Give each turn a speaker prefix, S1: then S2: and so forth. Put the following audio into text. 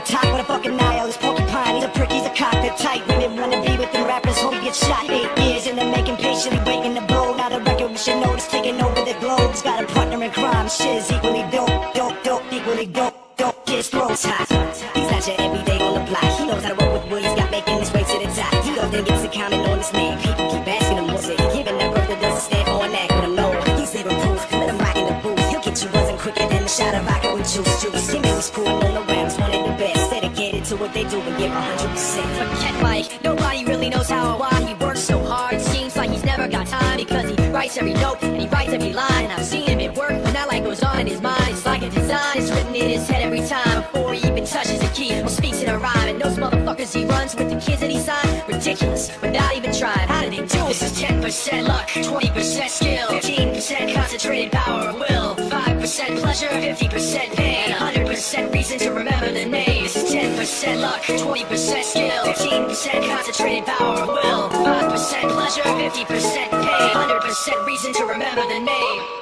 S1: a top with a fucking eye. This porcupine, he's a prick, he's a cockpit tight. Women wanna be with them rappers, hope he gets shot. 8 years in the making, patiently waiting to blow. Now the record we should know is taking over the globe. He's got a partner in crime, shit's equally dope, equally dope. His throat's hot. He's not your everyday on the block. He knows how to work with what he's got, making his way to the top. He goes and gets a comment on his name. People keep asking him what's it. Giving that birth that doesn't stand for an act with him. No, he's living proof. Let him rock in the booth. He'll get you buzzing quicker than a shot of vodka with juice. Him and his crew on the rounds, one of the best. Dedicated to what they do and give 100%.
S2: Forget Mike. Nobody really knows how or why he works so hard. Seems like he's never got time because he writes every note and he writes every line. And I've seen him at work when that light goes on in his mind. It's like a design. It's written in his head every time before he even touches a key or speaks in a rhyme. And those motherfuckers he runs with the kids that he signed, ridiculous, without even trying. How did they do this? Is 10% luck, 20% skill, 15% concentrated power of will, 5% pleasure, 50% pain, and 100% reason to remember the name. This is 10% luck, 20% skill, 15% concentrated power of will, 5% pleasure, 50% pain, 100% reason to remember the name.